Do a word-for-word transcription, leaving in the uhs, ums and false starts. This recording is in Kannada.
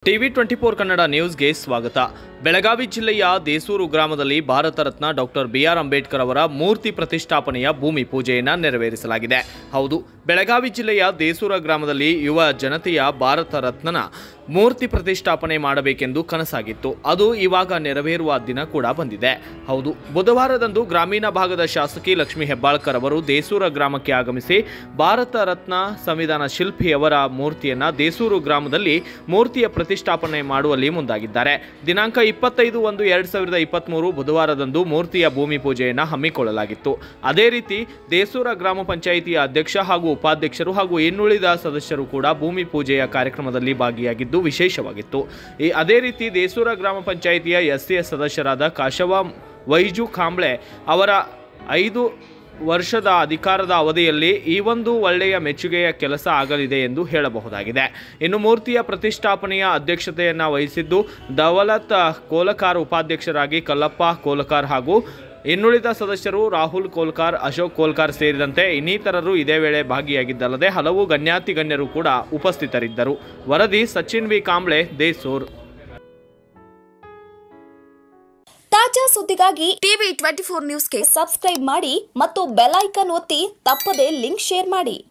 ಟಿವಿ ಟ್ವೆಂಟಿ ಫೋರ್ ಕನ್ನಡ ನ್ಯೂಸ್ಗೆ ಸ್ವಾಗತ. ಬೆಳಗಾವಿ ಜಿಲ್ಲೆಯ ದೇಸೂರು ಗ್ರಾಮದಲ್ಲಿ Bharat Ratna doctor B R Ambedkar ಅವರ ಮೂರ್ತಿ ಪ್ರತಿಷ್ಠಾಪನೆಯ ಭೂಮಿ ಪೂಜೆಯನ್ನು ನೆರವೇರಿಸಲಾಗಿದೆ. ಹೌದು, ಬೆಳಗಾವಿ ಜಿಲ್ಲೆಯ ದೇಸೂರ ಗ್ರಾಮದಲ್ಲಿ ಯುವ ಜನತೆಯ ಭಾರತ ರತ್ನನ ಮೂರ್ತಿ ಪ್ರತಿಷ್ಠಾಪನೆ ಮಾಡಬೇಕೆಂದು ಕನಸಾಗಿತ್ತು. ಅದು ಇವಾಗ ನೆರವೇರುವ ದಿನ ಕೂಡ ಬಂದಿದೆ. ಹೌದು, ಬುಧವಾರದಂದು ಗ್ರಾಮೀಣ ಭಾಗದ ಶಾಸಕಿ ಲಕ್ಷ್ಮೀ ಹೆಬ್ಬಾಳ್ಕರ್ ಅವರು ದೇಸೂರ ಗ್ರಾಮಕ್ಕೆ ಆಗಮಿಸಿ ಭಾರತ ರತ್ನ ಸಂವಿಧಾನ ಶಿಲ್ಪಿಯವರ ಮೂರ್ತಿಯನ್ನ ದೇಸೂರು ಗ್ರಾಮದಲ್ಲಿ ಮೂರ್ತಿಯ ಪ್ರತಿಷ್ಠಾಪನೆ ಮಾಡುವಲ್ಲಿ ಮುಂದಾಗಿದ್ದಾರೆ. ದಿನಾಂಕ ಇಪ್ಪತ್ತೈದು ಒಂದು ಎರಡ್ ಸಾವಿರದ ಇಪ್ಪತ್ತ್ ಮೂರು ಬುಧವಾರದಂದು ಮೂರ್ತಿಯ ಭೂಮಿ ಪೂಜೆಯನ್ನು ಹಮ್ಮಿಕೊಳ್ಳಲಾಗಿತ್ತು. ಅದೇ ರೀತಿ ದೇಸೂರ ಗ್ರಾಮ ಪಂಚಾಯಿತಿಯ ಅಧ್ಯಕ್ಷ ಹಾಗೂ ಉಪಾಧ್ಯಕ್ಷರು ಹಾಗೂ ಇನ್ನುಳಿದ ಸದಸ್ಯರು ಕೂಡ ಭೂಮಿ ಪೂಜೆಯ ಕಾರ್ಯಕ್ರಮದಲ್ಲಿ ಭಾಗಿಯಾಗಿದ್ದು ವಿಶೇಷವಾಗಿತ್ತು. ಈ ಅದೇ ರೀತಿ ದೇಸೂರ ಗ್ರಾಮ ಪಂಚಾಯಿತಿಯ ಎಸ್ಸಿ ಸದಸ್ಯರಾದ ಕಾಶವ ವೈಜು ಕಾಂಬ್ಳೆ ಅವರ ಐದು ವರ್ಷದ ಅಧಿಕಾರದ ಅವಧಿಯಲ್ಲಿ ಈ ಒಂದು ಒಳ್ಳೆಯ ಮೆಚ್ಚುಗೆಯ ಕೆಲಸ ಆಗಲಿದೆ ಎಂದು ಹೇಳಬಹುದಾಗಿದೆ. ಇನ್ನು ಮೂರ್ತಿಯ ಪ್ರತಿಷ್ಠಾಪನೆಯ ಅಧ್ಯಕ್ಷತೆಯನ್ನು ವಹಿಸಿದ್ದು ದವಲತ್ ಕೋಲಕಾರ್, ಉಪಾಧ್ಯಕ್ಷರಾಗಿ ಕಲ್ಲಪ್ಪ ಕೋಲಕಾರ್ ಹಾಗೂ ಇನ್ನುಳಿದ ಸದಸ್ಯರು ರಾಹುಲ್ ಕೋಲ್ಕಾರ್, ಅಶೋಕ್ ಕೋಲ್ಕಾರ್ ಸೇರಿದಂತೆ ಇನ್ನಿತರರು ಇದೇ ವೇಳೆ ಭಾಗಿಯಾಗಿದ್ದಲ್ಲದೆ ಹಲವು ಗಣ್ಯಾತಿ ಗಣ್ಯರು ಕೂಡ ಉಪಸ್ಥಿತರಿದ್ದರು. ವರದಿ ಸಚಿನ್ ವಿ ಕಾಂಬ್ಳೆ, ದೇಸೂರ್. ತಾಜಾ ಸುದ್ದಿಗಾಗಿ ಟಿವಿ ಟ್ವೆಂಟಿ ಫೋರ್ ನ್ಯೂಸ್ಗೆ ಸಬ್ಸ್ಕ್ರೈಬ್ ಮಾಡಿ ಮತ್ತು ಬೆಲ್ ಐಕಾನ್ ಒತ್ತಿ ತಪ್ಪದೇ ಲಿಂಕ್ ಶೇರ್ ಮಾಡಿ.